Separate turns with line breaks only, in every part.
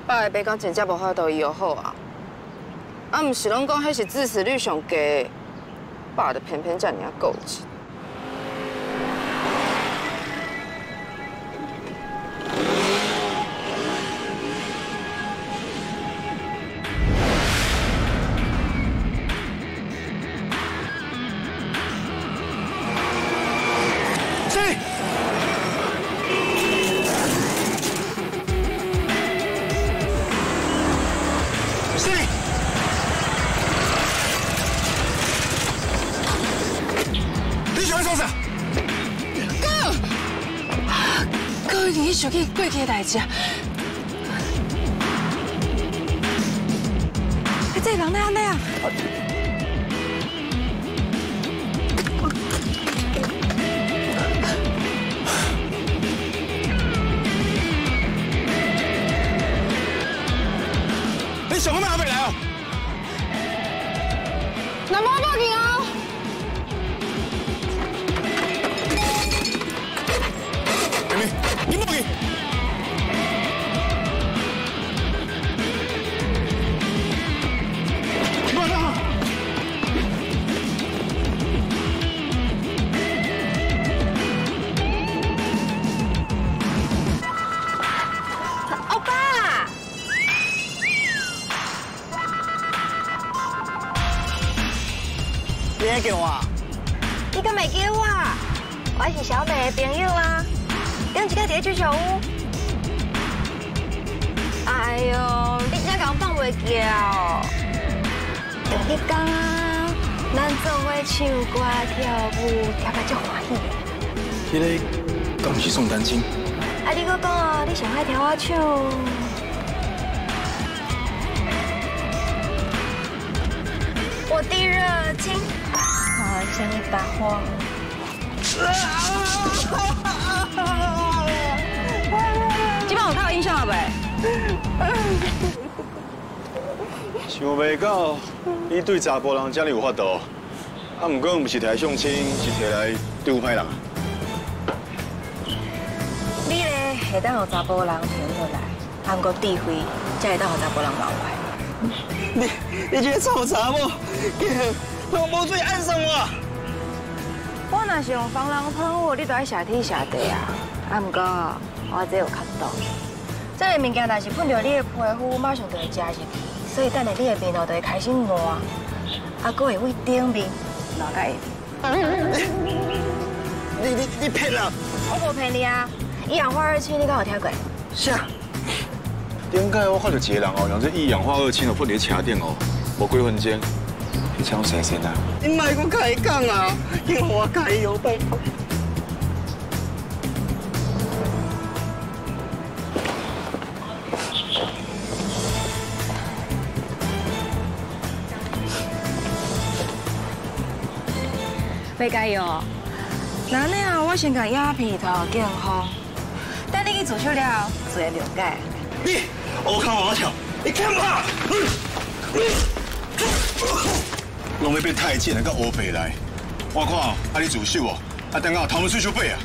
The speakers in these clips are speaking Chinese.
爸的爸讲真正无法度医好啊，啊，毋是拢讲迄是致死率上低的，爸就偏偏遮尔啊固执。 想起过去的代志啊！这人哪样？
你想干嘛还没来哦？
那么报警啊！
你报警！马上！
欧巴！
你还叫我？
你敢袂叫我？我是小美的朋友啊。 顶一个伫居酒屋，哎呦，你真甲我放袂记哦！就迄天啊，咱做伙唱歌跳舞，跳甲足欢喜的。
你个敢是宋丹青？
啊，你搁讲哦，你上爱听我唱。我的热情，好像一把火。
即摆有靠音响了袂？
想袂到你对查甫人这么有法度，啊，不过不是摕来相亲，是摕来对付歹人。
你咧会当互查甫人停落来，啊，不过智慧才会当互查甫人留来。
你这个臭查某，用无水暗算我。
我若是用防狼喷雾，你都爱下天下地啊！啊，不过我这有看到，这个物件若是碰到你的皮肤，马上就会加入去，所以等下你的面哦就会开始烂，啊，佫会为顶面流到下面。
你骗人！
我无骗你啊！一氧化二氢你敢有听过？
啥？顶摆我看到一个人哦，用这一氧化二氢哦，放伫车顶哦，无几分钟。 你抢谁先啊？
你莫讲开讲啊，因为我开有办法。
袂介意哦。那呢啊，我先甲鸦片头警方，等你去自首了，自会了解。
你，我看我跳，你看吧。拢要变太监来到乌白来，我看哦，啊你自首哦，啊等下头毛水手背啊！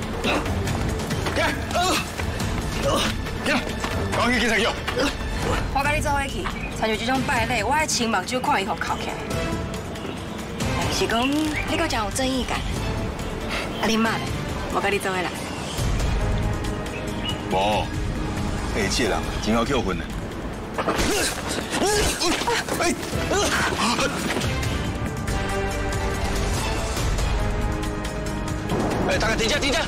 赶紧去警察局！
我甲你做伙去，参像这种败类，我爱青目睭看伊互扣起来。是讲你搁真有正义感，啊你妈咧，我甲你做伙来。
无，这个人真好扣分呢。大哥，停下！你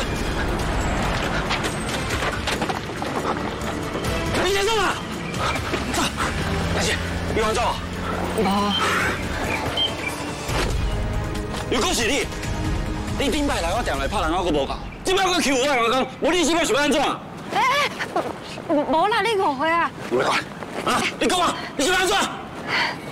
先上啊！大姐，你完走啊？如果是你顶摆来我店内拍人，我阁无搞，这摆我 Q 我讲，无你这摆想要安怎？
无啦，你误会啊！
唔要管啊！你讲啊！你想要安怎？